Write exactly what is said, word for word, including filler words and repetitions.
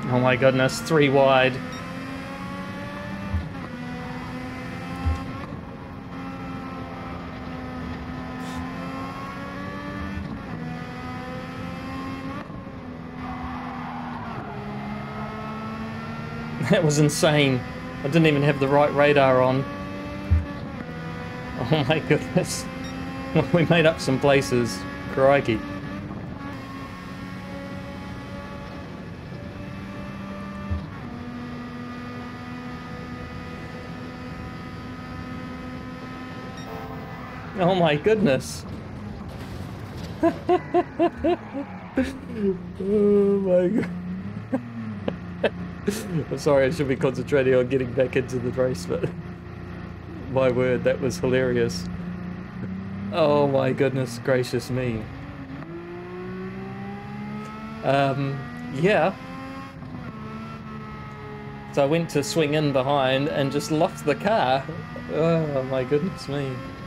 Oh my goodness, three wide. That was insane. I didn't even have the right radar on. Oh my goodness. We made up some places. Crikey. Oh my goodness. Oh my god. I'm sorry, I should be concentrating on getting back into the race, but my word, that was hilarious. Oh my goodness gracious me. Um, yeah. So I went to swing in behind and just locked the car. Oh my goodness me.